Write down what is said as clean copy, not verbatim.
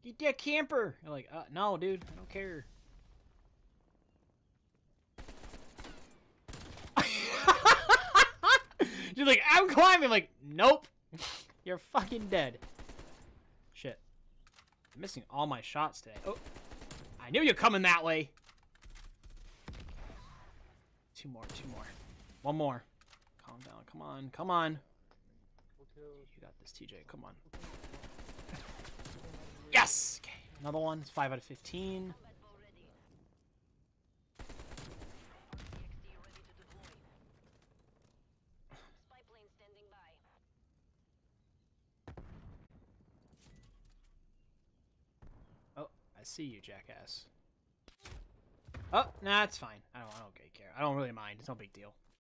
Get that camper! You're like, no, dude, I don't care. You're like, I'm climbing. I'm like, nope. You're fucking dead. Shit. I'm missing all my shots today. Oh, I knew you're coming that way. Two more. One more. Calm down. Come on. Come on. You got this, TJ. Come on. Yes! Okay, another one. It's 5 out of 15. Oh, I see you, jackass. Oh, nah, it's fine. I don't care. I don't really mind. It's no big deal.